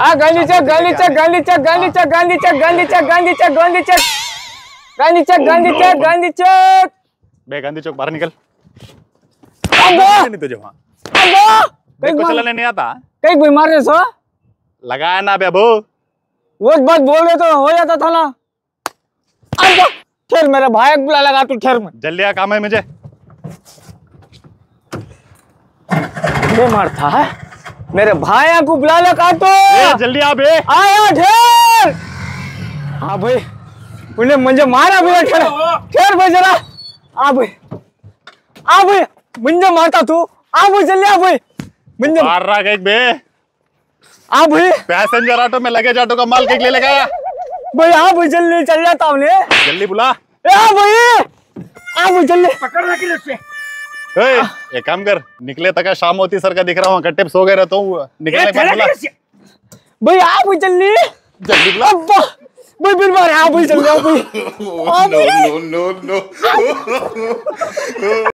गांधी चौक गांधी चौक गांधी चौक गांधी चौक गांधी चौक गांधी चौक गांधी चौक गांधी चौक गांधी चौक गांधी चौक गांधी चौक। बे गांधी चौक बाहर निकल। अब नहीं तुझे वहाँ अब को चलाने नहीं आता। कई बीमार है सो लगाया ना बेबू। वो बात बोल रहे तो हो जाता था ना। अब ठहर मेरे भाई बुला लगा तू ठहर में जल्दी आ काम है मुझे। ये मारता है मेरे भाई को बुला लगा तो जल्दी आ बे। आया ठहर। हाँ भाई उन्हें मुझे मारा भैया ठहर ठहर भाई जरा आ भाई मुझे मारता तू आ भाई जल्दी आ भाई मुझे मार रहा एक बे। आ भाई पैसेंजर ऑटो में लगेज ऑटो का माल के ले लगा भाई आ भाई जल्दी चल जाता हमने जल्दी बुला। आ भाई जल्दी पकड़ना किले से। एक काम कर निकले तक शाम होती सर का दिख रहा हूँ कट्टे सो गए रहता हूँ निकलने के बाद बुला। भाई आ भाई जल्दी जल्दी बुला। भाई फिर मार आ भाई जल्दी आ भाई नो नो नो नो।